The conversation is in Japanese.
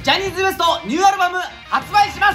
ジャニーズ WEST ニューアルバム発売します。